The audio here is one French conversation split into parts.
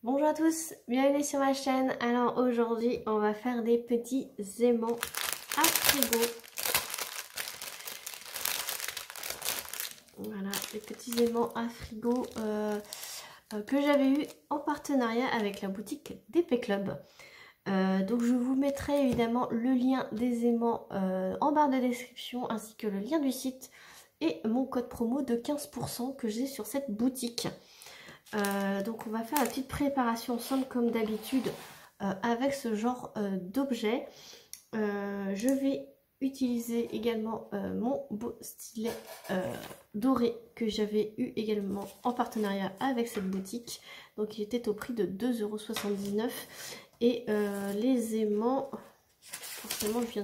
Bonjour à tous, bienvenue sur ma chaîne. Alors aujourd'hui on va faire des petits aimants à frigo. Voilà, des petits aimants à frigo que j'avais eu en partenariat avec la boutique d'Épée Club. Donc je vous mettrai évidemment le lien des aimants en barre de description ainsi que le lien du site et mon code promo de 15% que j'ai sur cette boutique. Donc on va faire la petite préparation ensemble comme d'habitude avec ce genre d'objet. Je vais utiliser également mon beau stylet doré que j'avais eu également en partenariat avec cette boutique. Donc il était au prix de 2,79 € et les aimants, forcément je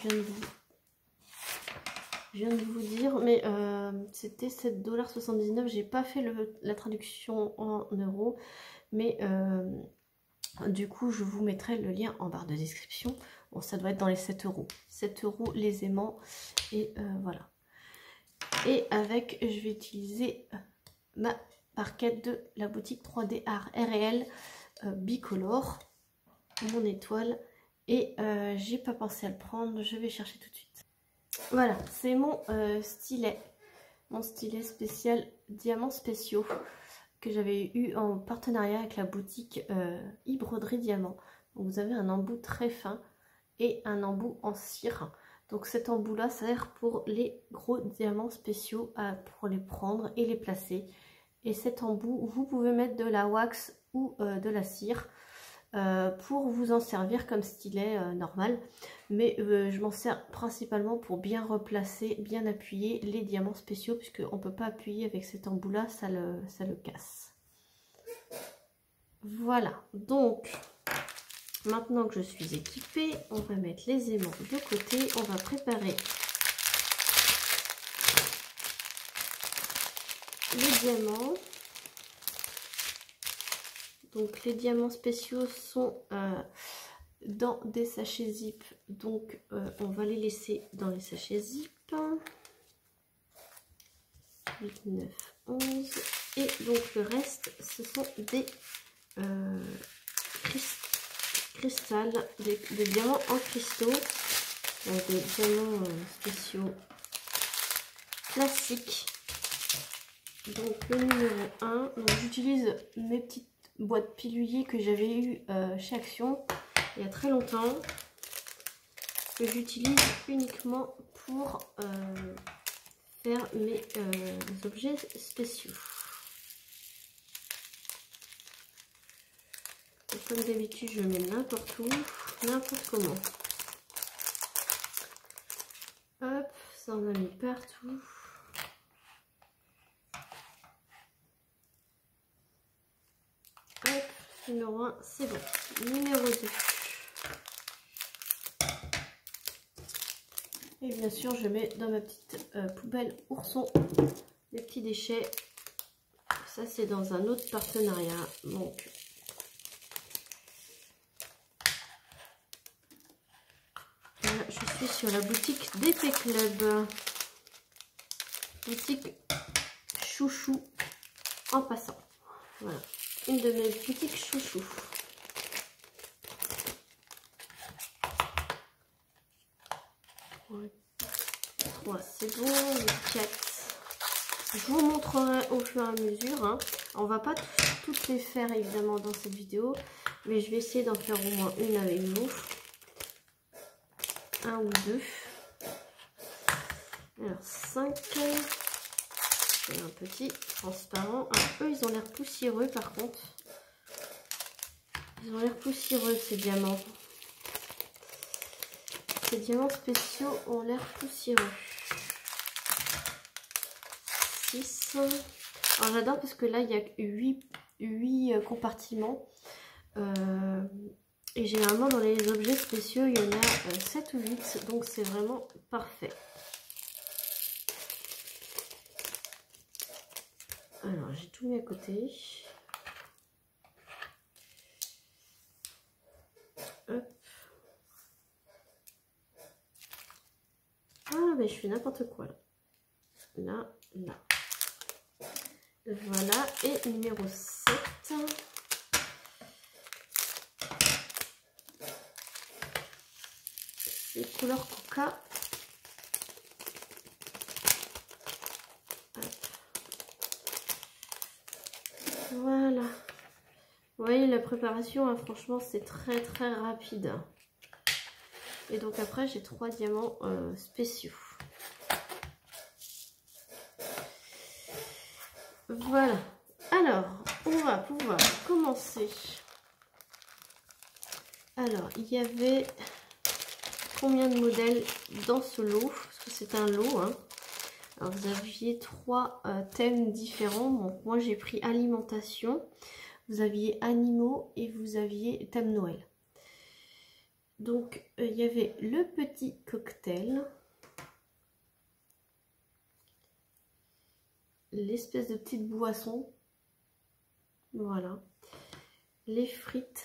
viens de vous dire, mais c'était 7,79 $. J'ai pas fait la traduction en euros, mais du coup je vous mettrai le lien en barre de description. Bon, ça doit être dans les 7 €. 7 € les aimants, et voilà. Et avec, je vais utiliser ma barquette de la boutique 3D Art Réel bicolore, mon étoile, et j'ai pas pensé à le prendre, je vais chercher tout de suite. Voilà, c'est mon stylet spécial diamants spéciaux que j'avais eu en partenariat avec la boutique e-broderie diamant. Donc vous avez un embout très fin et un embout en cire. Donc cet embout là sert pour les gros diamants spéciaux, pour les prendre et les placer. Et cet embout, vous pouvez mettre de la wax ou de la cire pour vous en servir comme stylet normal, mais je m'en sers principalement pour bien replacer, bien appuyer les diamants spéciaux, puisque on peut pas appuyer avec cet embout là, ça le casse. Voilà, donc maintenant que je suis équipée, on va mettre les aimants de côté, on va préparer les diamants. Donc les diamants spéciaux sont dans des sachets zip, donc on va les laisser dans les sachets zip. 8, 9, 11, et donc le reste ce sont des cristals, des diamants en cristaux, des diamants spéciaux classiques. Donc le numéro 1, j'utilise mes petites boîtes piluliers que j'avais eu chez Action il y a très longtemps, que j'utilise uniquement pour faire mes objets spéciaux. Et comme d'habitude, je mets n'importe où, n'importe comment. Hop, ça on a mis partout. Hop, numéro 1, c'est bon. Numéro 2. Et bien sûr, je mets dans ma petite poubelle ourson les petits déchets. Ça, c'est dans un autre partenariat. Donc, là, je suis sur la boutique d'Épée Club. Boutique chouchou en passant. Voilà, une de mes boutiques chouchou. C'est bon, le 4. Je vous montrerai au fur et à mesure. Hein. On va pas toutes les faire évidemment dans cette vidéo, mais je vais essayer d'en faire au moins une avec vous. Un ou deux. Alors 5. C'est un petit transparent. Alors, eux, ils ont l'air poussiéreux par contre. Ils ont l'air poussiéreux ces diamants. Ces diamants spéciaux ont l'air poussiéreux. 6. Alors j'adore parce que là il y a 8 compartiments. Et généralement dans les objets spéciaux il y en a 7 ou 8. Donc c'est vraiment parfait. Alors j'ai tout mis à côté. Hop. Ah mais je fais n'importe quoi là. Là. Voilà, et numéro 7. couleur coca. Voilà. Vous voyez la préparation, hein, franchement c'est très rapide. Et donc après j'ai 3 diamants spéciaux. Voilà. Alors, on va pouvoir commencer. Alors, il y avait combien de modèles dans ce lot? Parce que c'est un lot, hein. Alors, vous aviez 3 thèmes différents. Donc, moi, j'ai pris alimentation. Vous aviez animaux et vous aviez thème Noël. Donc, il y avait le petit cocktail. L'espèce de petite boisson. Voilà. Les frites.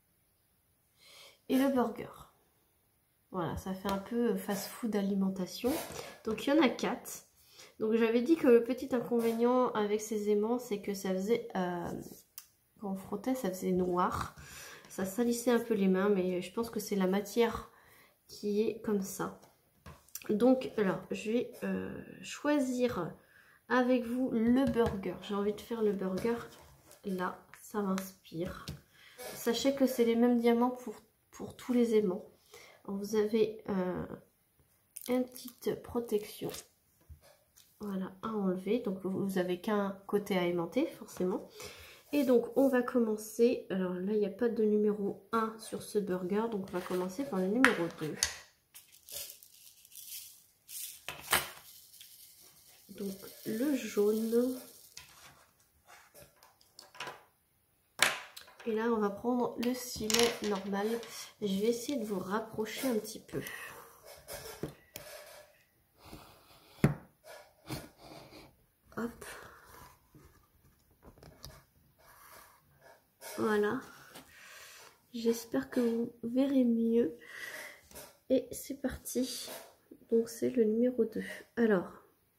Et le burger. Voilà, ça fait un peu fast-food alimentation. Donc, il y en a 4. Donc, j'avais dit que le petit inconvénient avec ces aimants, c'est que ça faisait... quand on frottait, ça faisait noir. Ça salissait un peu les mains, mais je pense que c'est la matière qui est comme ça. Donc, alors, je vais choisir avec vous le burger. J'ai envie de faire le burger. Là, ça m'inspire. Sachez que c'est les mêmes diamants pour tous les aimants. Alors, vous avez une petite protection. Voilà, à enlever. Donc, vous n'avez qu'un côté à aimanter, forcément. Et donc, on va commencer. Alors là, il n'y a pas de numéro 1 sur ce burger. Donc, on va commencer par le numéro 2. Donc, le jaune. Et là, on va prendre le stylet normal. Je vais essayer de vous rapprocher un petit peu. Hop. Voilà. J'espère que vous verrez mieux. Et c'est parti. Donc, c'est le numéro 2. Alors,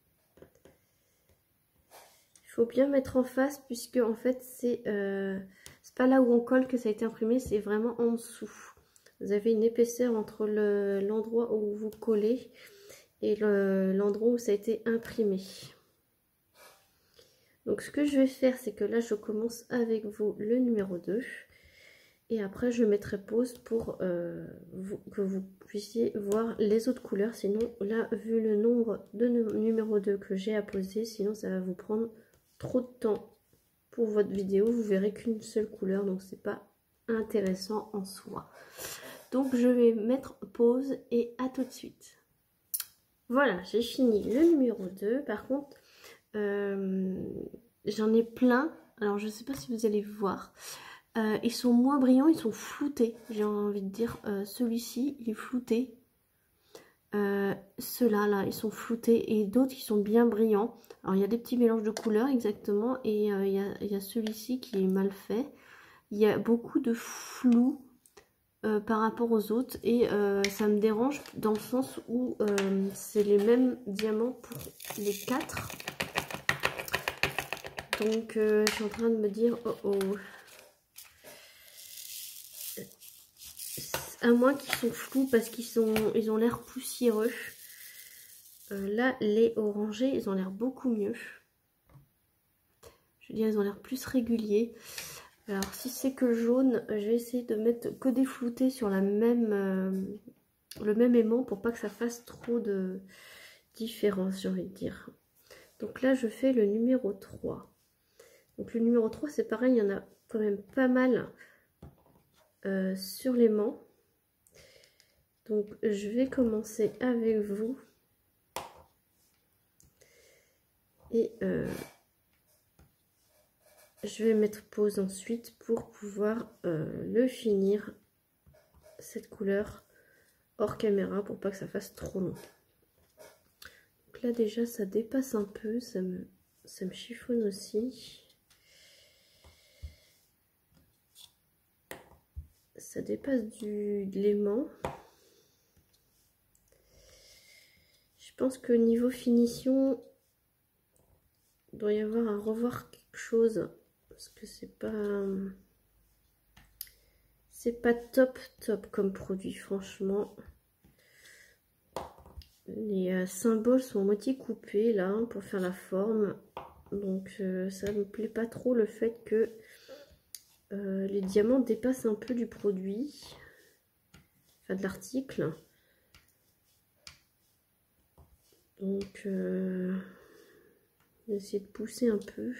il faut bien mettre en face puisque, en fait, c'est pas là où on colle que ça a été imprimé. C'est vraiment en dessous. Vous avez une épaisseur entre l'endroit où vous collez et l'endroit où ça a été imprimé. Donc, ce que je vais faire, c'est que là, je commence avec vous le numéro 2. Et après, je mettrai pause pour que vous puissiez voir les autres couleurs. Sinon, là, vu le nombre de numéro 2 que j'ai à poser, sinon ça va vous prendre trop de temps pour votre vidéo. Vous verrez qu'une seule couleur, donc c'est pas intéressant en soi. Donc, je vais mettre pause et à tout de suite. Voilà, j'ai fini le numéro 2. Par contre, j'en ai plein. Alors, je ne sais pas si vous allez voir. Ils sont moins brillants, ils sont floutés. J'ai envie de dire, celui-ci, il est flouté. Ceux-là, là, ils sont floutés. Et d'autres qui sont bien brillants. Alors, il y a des petits mélanges de couleurs, exactement. Et il y a celui-ci qui est mal fait. Il y a beaucoup de flou par rapport aux autres. Et ça me dérange dans le sens où c'est les mêmes diamants pour les 4. Donc, je suis en train de me dire, oh oh. À moins qu'ils sont flous parce ils ont l'air poussiéreux. Là, les orangés, ils ont l'air beaucoup mieux. Je veux dire, ils ont l'air plus réguliers. Alors, si c'est que jaune, je vais essayer de mettre que des floutés sur le même aimant pour pas que ça fasse trop de différence, j'ai envie de dire. Donc là, je fais le numéro 3. Donc le numéro 3, c'est pareil, il y en a quand même pas mal sur l'aimant. Donc, je vais commencer avec vous. Et je vais mettre pause ensuite pour pouvoir le finir, cette couleur, hors caméra pour pas que ça fasse trop long. Donc là, déjà, ça dépasse un peu, ça me chiffonne aussi. Ça dépasse de l'aimant. Je pense que niveau finition, il doit y avoir à revoir quelque chose parce que c'est pas top comme produit, franchement. Les symboles sont à moitié coupés là pour faire la forme. Donc ça me plaît pas trop le fait que les diamants dépassent un peu du produit. Enfin de l'article. Donc essayer de pousser un peu.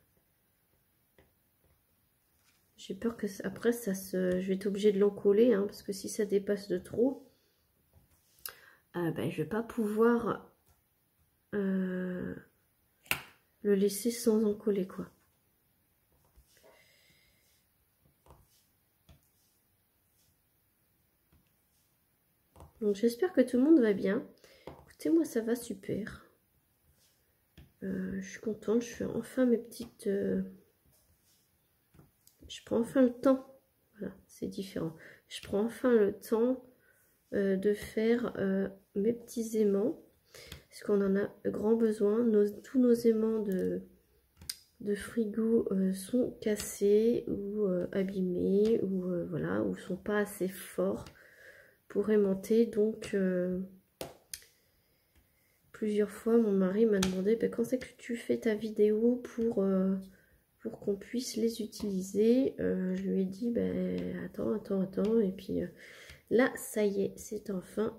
J'ai peur que après je vais être obligée de l'encoller hein, parce que si ça dépasse de trop, ben, je vais pas pouvoir le laisser sans encoller quoi. Donc j'espère que tout le monde va bien. Écoutez, moi ça va super. Je suis contente, je fais enfin mes petites... Je prends enfin le temps. Voilà, c'est différent. Je prends enfin le temps de faire mes petits aimants. Parce qu'on en a grand besoin. Tous nos aimants de frigo sont cassés ou abîmés. Ou voilà, ou sont pas assez forts pour aimanter. Donc... plusieurs fois, mon mari m'a demandé ben, quand c'est que tu fais ta vidéo pour qu'on puisse les utiliser. Je lui ai dit, ben, attends. Et puis là, ça y est, c'est enfin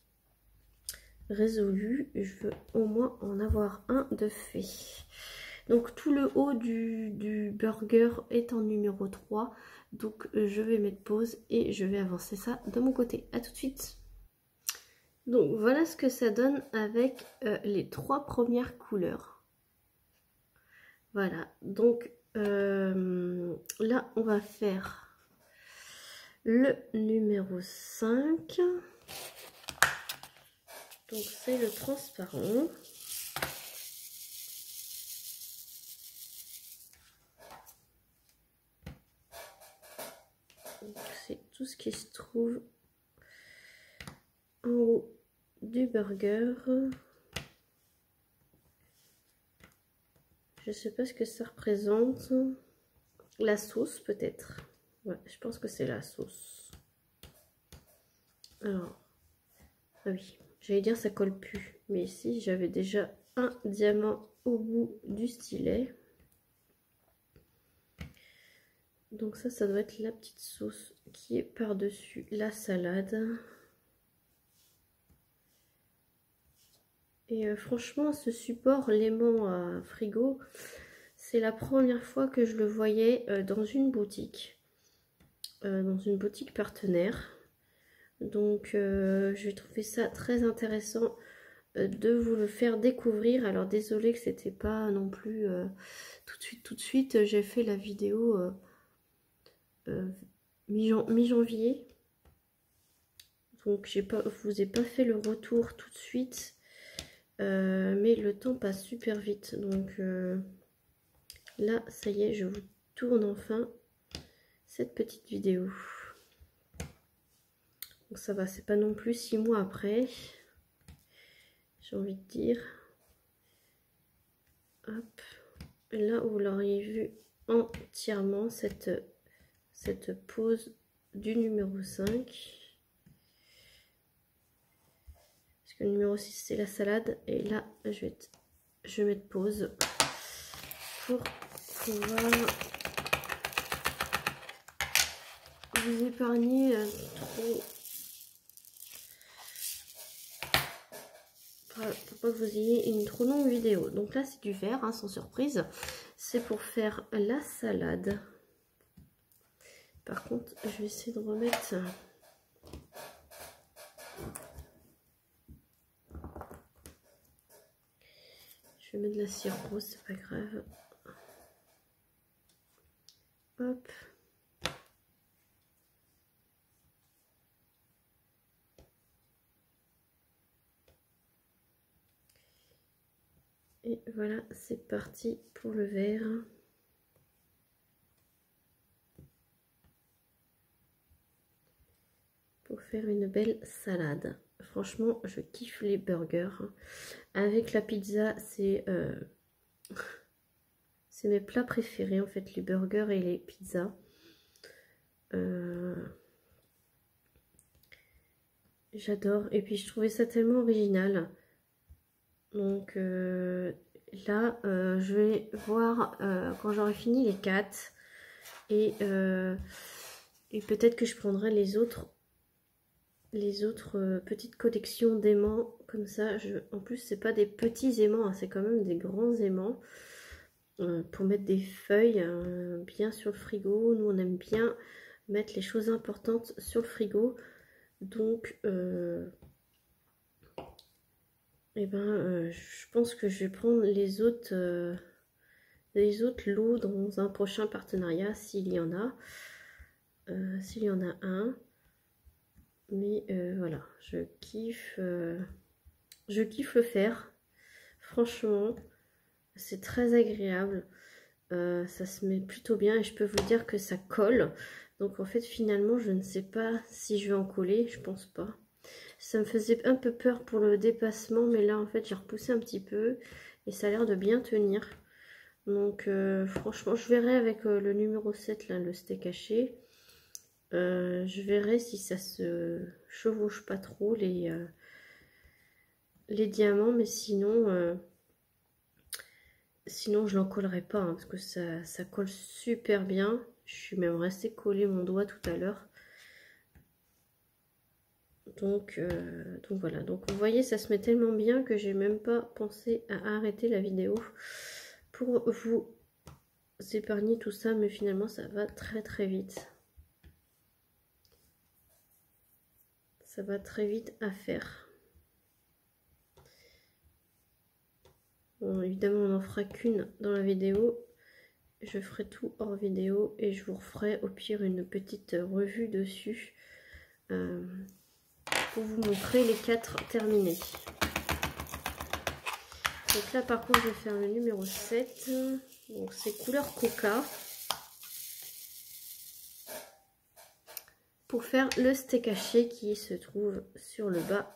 résolu. Je veux au moins en avoir un de fait. Donc, tout le haut du burger est en numéro 3. Donc, je vais mettre pause et je vais avancer ça de mon côté. À tout de suite. Donc voilà ce que ça donne avec les 3 premières couleurs. Voilà, donc là on va faire le numéro 5. Donc c'est le transparent. C'est tout ce qui se trouve en haut du burger. Je sais pas ce que ça représente. La sauce peut-être. Ouais, je pense que c'est la sauce. Alors, ah oui, j'allais dire ça colle plus. Mais ici, j'avais déjà un diamant au bout du stylet. Donc ça doit être la petite sauce qui est par-dessus la salade. Et franchement, ce support, l'aimant à frigo, c'est la première fois que je le voyais dans une boutique partenaire. Donc j'ai trouvé ça très intéressant de vous le faire découvrir. Alors désolée que c'était pas non plus tout de suite. J'ai fait la vidéo mi-janvier. Donc je vous ai pas fait le retour tout de suite. Mais le temps passe super vite. Donc là, ça y est, je vous tourne enfin cette petite vidéo. Donc ça va, c'est pas non plus 6 mois après. J'ai envie de dire. Hop. Là, vous l'auriez vu entièrement, cette pose du numéro 5. Parce que le numéro 6, c'est la salade. Et là, je vais mettre pause pour pouvoir vous épargner trop. Pour pas que vous ayez une trop longue vidéo. Donc là, c'est du vert, hein, sans surprise. C'est pour faire la salade. Par contre, je vais essayer de remettre... Je vais mettre de la cire rose, c'est pas grave. Hop. Et voilà, c'est parti pour le vert. Pour faire une belle salade. Franchement, je kiffe les burgers. Avec la pizza, c'est mes plats préférés en fait, les burgers et les pizzas. J'adore. Et puis je trouvais ça tellement original. Donc là, je vais voir quand j'aurai fini les 4. Et peut-être que je prendrai les autres petites collections d'aimants. Comme ça, en plus, c'est pas des petits aimants, hein, c'est quand même des grands aimants. Pour mettre des feuilles bien sur le frigo. Nous, on aime bien mettre les choses importantes sur le frigo. Donc, je pense que je vais prendre les autres lots dans un prochain partenariat, s'il y en a. S'il y en a un. Mais voilà, je kiffe le faire. Franchement, c'est très agréable. Ça se met plutôt bien et je peux vous dire que ça colle. Donc en fait, finalement, je ne sais pas si je vais en coller. Je pense pas. Ça me faisait un peu peur pour le dépassement, mais là, en fait, j'ai repoussé un petit peu et ça a l'air de bien tenir. Donc franchement, je verrai avec le numéro 7, là, le steak haché. Je verrai si ça se chevauche pas trop les diamants, mais sinon je n'en collerai pas, hein, parce que ça colle super bien. Je suis même restée coller mon doigt tout à l'heure. Donc voilà, donc vous voyez, ça se met tellement bien que j'ai même pas pensé à arrêter la vidéo pour vous épargner tout ça, mais finalement ça va très très vite. Ça va très vite à faire. Bon, évidemment, on n'en fera qu'une dans la vidéo. Je ferai tout hors vidéo et je vous referai au pire une petite revue dessus pour vous montrer les 4 terminés. Donc là, par contre, je vais faire le numéro 7. Donc c'est couleur coca. Pour faire le steak haché qui se trouve sur le bas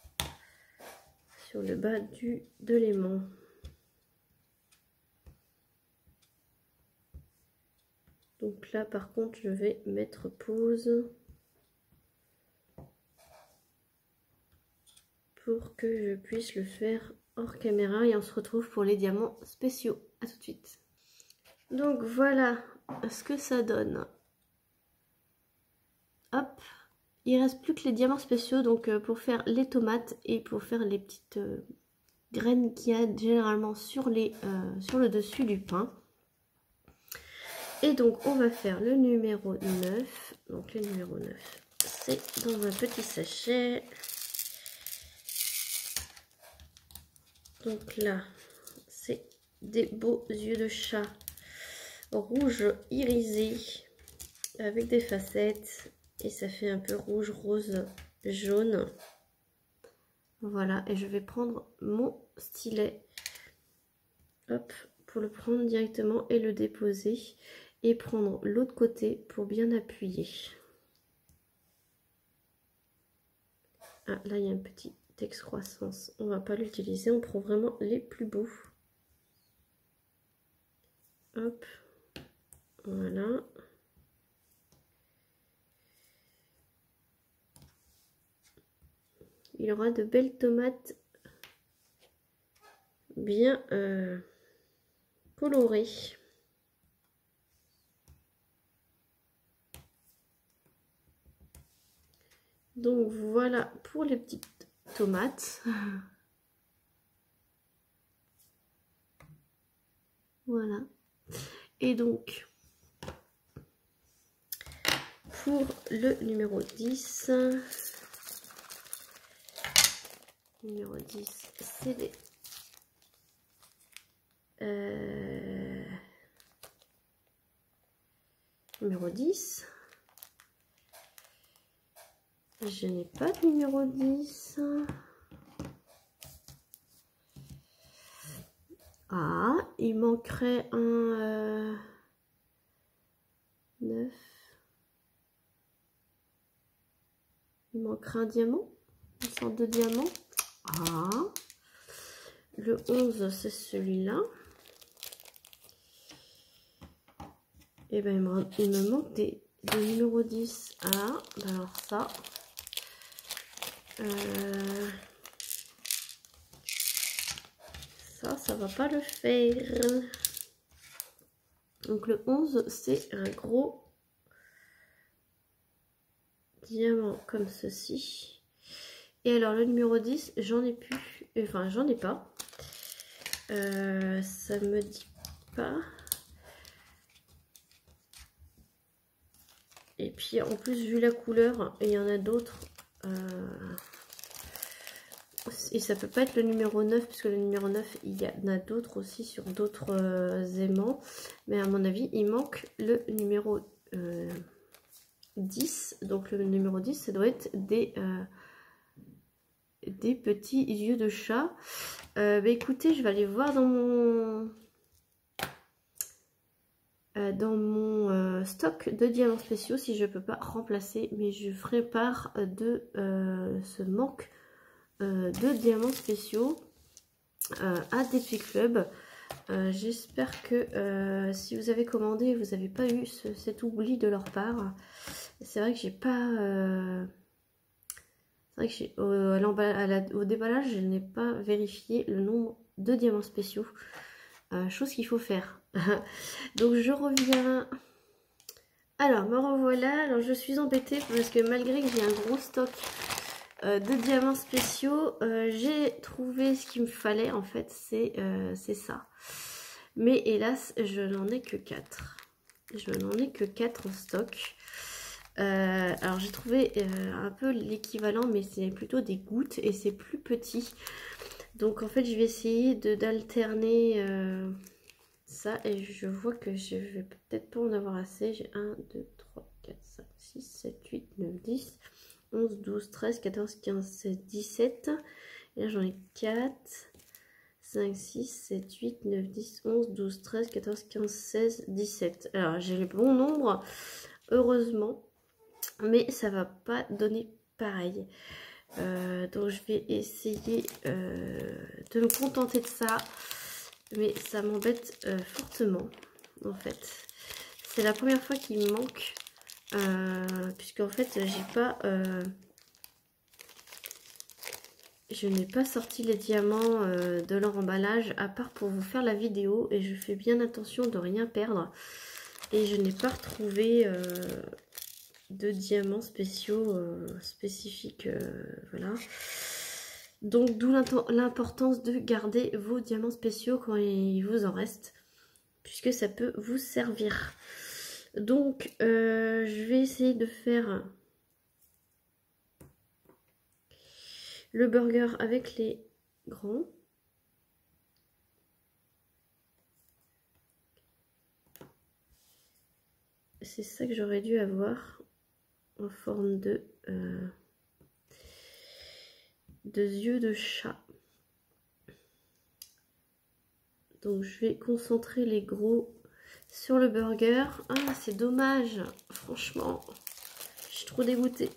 de l'aimant. Donc là, par contre, je vais mettre pause pour que je puisse le faire hors caméra et on se retrouve pour les diamants spéciaux. À tout de suite. Donc voilà ce que ça donne. Hop, il reste plus que les diamants spéciaux, donc pour faire les tomates et pour faire les petites graines qu'il y a généralement sur le dessus du pain. Et donc on va faire le numéro 9. Donc le numéro 9, c'est dans un petit sachet. Donc là, c'est des beaux yeux de chat rouge irisé avec des facettes. Et ça fait un peu rouge, rose, jaune. Voilà, et je vais prendre mon stylet. Hop, pour le prendre directement et le déposer. Et prendre l'autre côté pour bien appuyer. Ah, là, il y a un petit excroissance. On va pas l'utiliser, on prend vraiment les plus beaux. Hop, voilà. Il y aura de belles tomates bien colorées. Donc voilà pour les petites tomates. Voilà. Et donc pour le numéro 10. Numéro 10, c'est des numéro 10. Je n'ai pas de numéro 10. Ah, il manquerait un 9. Il manquerait un diamant, une sorte de diamant. Ah, le 11, c'est celui-là. Et ben il me manque des numéros 10. Ah, ben alors ça, Ça va pas le faire. Donc le 11, c'est un gros diamant comme ceci. Et alors le numéro 10, j'en ai plus. Enfin, j'en ai pas. Ça me dit pas. Et puis en plus, vu la couleur, il y en a d'autres. Et ça peut pas être le numéro 9, puisque le numéro 9, il y en a d'autres aussi sur d'autres aimants. Mais à mon avis, il manque le numéro 10. Donc le numéro 10, ça doit être des petits yeux de chat. Bah écoutez, je vais aller voir dans mon stock de diamants spéciaux si je peux pas remplacer, mais je ferai part de ce manque de diamants spéciaux à Défi Club. J'espère que si vous avez commandé, vous n'avez pas eu cet oubli de leur part. C'est vrai que j'ai pas... c'est vrai que au déballage, je n'ai pas vérifié le nombre de diamants spéciaux. Chose qu'il faut faire. Donc je reviens. Alors me revoilà. Alors je suis embêtée parce que malgré que j'ai un gros stock de diamants spéciaux, j'ai trouvé ce qu'il me fallait en fait. C'est ça. Mais hélas, je n'en ai que 4. Je n'en ai que 4 en stock. Alors j'ai trouvé un peu l'équivalent, mais c'est plutôt des gouttes et c'est plus petit. Donc en fait je vais essayer d'alterner ça, et je vois que je vais peut-être pas en avoir assez. J'ai 1, 2, 3, 4, 5, 6, 7, 8, 9, 10, 11, 12, 13, 14, 15, 16, 17. Et là j'en ai 4, 5, 6, 7, 8, 9, 10, 11, 12, 13, 14, 15, 16, 17. Alors j'ai le bon nombre, heureusement, mais ça va pas donner pareil. Donc je vais essayer de me contenter de ça, mais ça m'embête fortement en fait. C'est la première fois qu'il me manque, puisque en fait j'ai pas je n'ai pas sorti les diamants de leur emballage, à part pour vous faire la vidéo, et je fais bien attention de rien perdre. Et je n'ai pas retrouvé de diamants spéciaux spécifiques, voilà. Donc d'où l'importance de garder vos diamants spéciaux quand il vous en reste, puisque ça peut vous servir. Donc je vais essayer de faire le burger avec les grands. C'est ça que j'aurais dû avoir en forme de yeux de chat. Donc je vais concentrer les gros sur le burger. Ah, c'est dommage, franchement, je suis trop dégoûtée.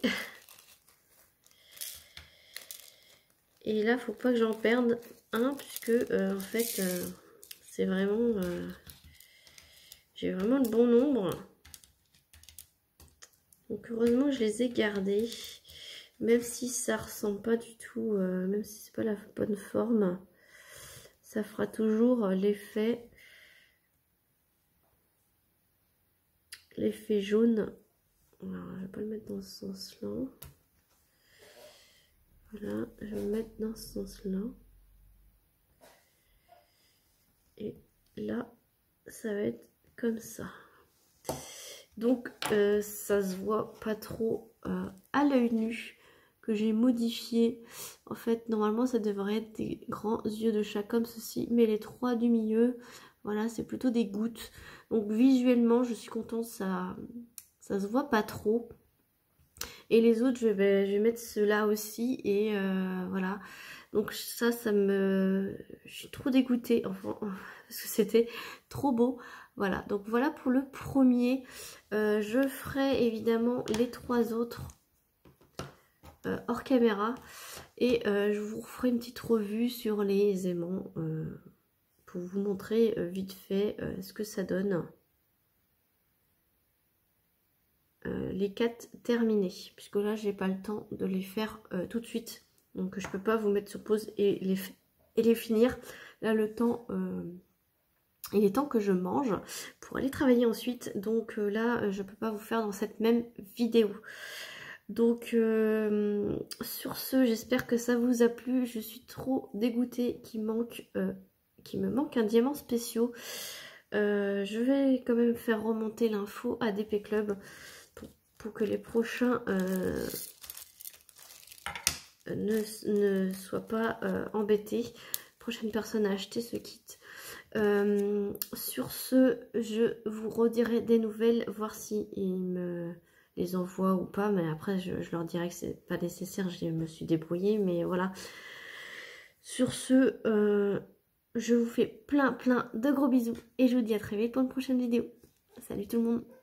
Et là, faut pas que j'en perde un, puisque en fait, c'est vraiment... j'ai vraiment le bon nombre. Donc heureusement, je les ai gardés. Même si ça ressemble pas du tout, même si c'est pas la bonne forme, ça fera toujours l'effet jaune. Alors, je vais pas le mettre dans ce sens-là. Voilà, je vais le mettre dans ce sens-là. Et là, ça va être comme ça. Donc, ça se voit pas trop à l'œil nu, que j'ai modifié. En fait, normalement, ça devrait être des grands yeux de chat comme ceci. Mais les 3 du milieu, voilà, c'est plutôt des gouttes. Donc, visuellement, je suis contente, ça se voit pas trop. Et les autres, je vais mettre ceux-là aussi. Et voilà. Donc ça me... Je suis trop dégoûtée, enfin, parce que c'était trop beau. Voilà, donc voilà pour le premier. Je ferai évidemment les 3 autres hors caméra. Et je vous referai une petite revue sur les aimants pour vous montrer vite fait ce que ça donne. les 4 terminés, puisque là j'ai pas le temps de les faire tout de suite, donc je peux pas vous mettre sur pause et les finir. Là le temps, il est temps que je mange pour aller travailler ensuite, donc là je peux pas vous faire dans cette même vidéo. Donc sur ce, j'espère que ça vous a plu. Je suis trop dégoûtée qu'il me manque un diamant spécial. Je vais quand même faire remonter l'info à DP Club pour que les prochains ne soient pas embêtés. Prochaine personne à acheter ce kit. Sur ce, je vous redirai des nouvelles, voir si ils me les envoient ou pas, mais après je leur dirai que c'est pas nécessaire, je me suis débrouillée, mais voilà. Sur ce, je vous fais plein de gros bisous et je vous dis à très vite pour une prochaine vidéo. Salut tout le monde!